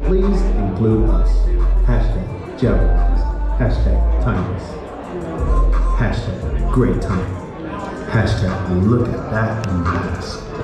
Please include us. Hashtag Jabbawockeez. Hashtag timeless. Hashtag great time. Hashtag look at that mask.